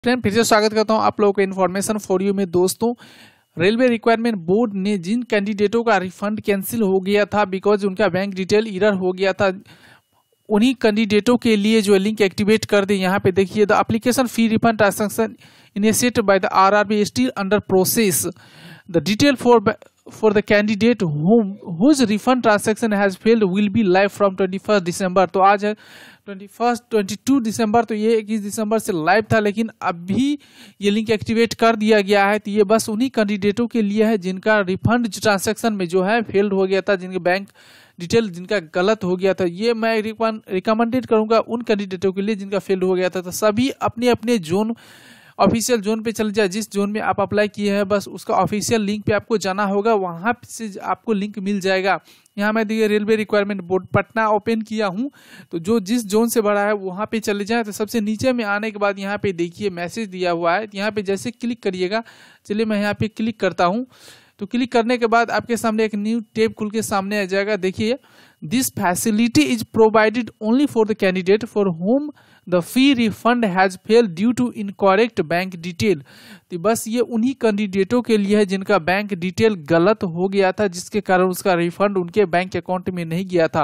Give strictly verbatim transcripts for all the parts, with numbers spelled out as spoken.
Friend फिर से स्वागत करता हूं आप लोगों को इन्फॉर्मेशन फॉर यू में। दोस्तों, रेलवे रिक्वायरमेंट बोर्ड ने जिन कैंडिडेटों का रिफंड कैंसिल हो गया था बिकॉज उनका बैंक डिटेल एरर हो गया था, उन्हीं कैंडिडेटों के लिए जो लिंक एक्टिवेट कर दे। यहाँ पे देखिए, the application fee refund transaction initiated by the RRB still under process. The detail for for the candidate whom whose refund transaction has failed will be live from twenty first December. तो आज है twenty first twenty two December, तो ये इक्कीस दिसंबर से live था, लेकिन अभी ये लिंक एक्टिवेट कर दिया गया है। तो ये बस उन्हीं कैंडिडेटों के लिए है जिनका रिफंड ट्रांसैक्शन में जो है फेल्ड हो गया था, जिनके बैंक डिटेल जिनका गलत हो गया था। ये मैं रिकमेंडेड करूंगा उन कैंडिडेटों के लिए जिनका फेल्ड हो गया था। तो सभी अपने अपने जोन ऑफिशियल जोन पे चले जाए, जिस जोन में आप अप्लाई किए हैं बस उसका ऑफिशियल लिंक पे आपको जाना होगा, वहां से आपको लिंक मिल जाएगा। यहाँ मैं देखिए railway requirement board Patna open किया हूँ, तो जो जिस जोन से बड़ा है वहां पे चले जाएं। तो सबसे नीचे में आने के बाद यहाँ पे देखिए मैसेज दिया हुआ है, यहाँ पे जैसे क्लिक करिएगा। चलिए मैं यहाँ पे क्लिक करता हूँ। तो क्लिक करने के बाद आपके सामने एक न्यू टैब खुल के सामने आ जाएगा। देखिए, this facility is provided only for the candidate for home the fee refund has fail due to incorrect bank detail. तो बस ये उन्हीं कैंडिडेटों के लिए है जिनका बैंक डिटेल गलत हो गया था, जिसके कारण उसका रिफंड उनके बैंक अकाउंट में नहीं गया था।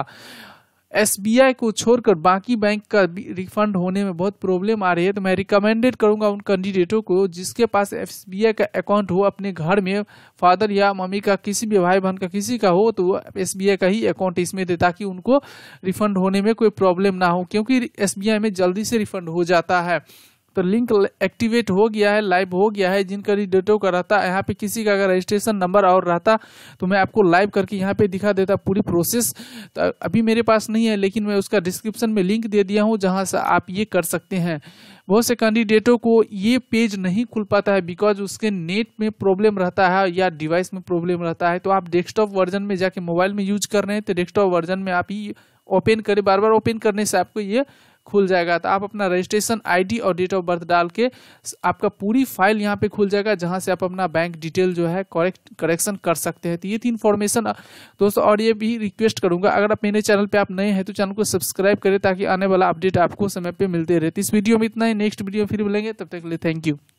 एसबीआई को छोड़कर बाकी बैंक का रिफंड होने में बहुत प्रॉब्लम आ रही है। तो मैं रिकमेंडेड करूंगा उन कैंडिडेटों को जिसके पास एसबीआई का अकाउंट हो, अपने घर में फादर या मम्मी का, किसी भी भाई बहन का, किसी का हो, तो एसबीआई का ही अकाउंट इसमें दे, ताकि उनको रिफंड होने में कोई प्रॉब्लम ना हो, क्योंकि एसबीआई में जल्दी से रिफंड हो जाता है। तो लिंक एक्टिवेट हो गया है, लाइव हो गया है। जिन कैंडिडेटों का रहता है, यहाँ पे किसी का अगर रजिस्ट्रेशन नंबर और रहता तो मैं आपको लाइव करके यहाँ पे दिखा देता पूरी प्रोसेस। तो अभी मेरे पास नहीं है, लेकिन मैं उसका डिस्क्रिप्शन में लिंक दे दिया हूँ, जहाँ से आप ये कर सकते हैं। बहुत से कैंडिडेटों को ये पेज नहीं खुल पाता है बिकॉज उसके नेट में प्रॉब्लम रहता है या डिवाइस में प्रॉब्लम रहता है। तो आप डेस्कटॉप वर्जन में जाके मोबाइल में यूज कर रहे हैं तो डेस्कटॉप वर्जन में आप ही ओपन करें, बार बार ओपन करने से आपको ये खुल जाएगा। तो आप अपना रजिस्ट्रेशन आईडी और डेट ऑफ बर्थ डाल के आपका पूरी फाइल यहाँ पे खुल जाएगा, जहाँ से आप अपना बैंक डिटेल जो है करेक्ट करेक्शन कर सकते हैं। तो ये थी इन्फॉर्मेशन दोस्तों। और ये भी रिक्वेस्ट करूंगा, अगर आप मेरे चैनल पे आप नए हैं तो चैनल को सब्सक्राइब करें, ताकि आने वाला अपडेट आपको समय पे मिलते रहे। तो इस वीडियो में इतना ही, नेक्स्ट वीडियो में फिर मिलेंगे, तब तक के लिए थैंक यू।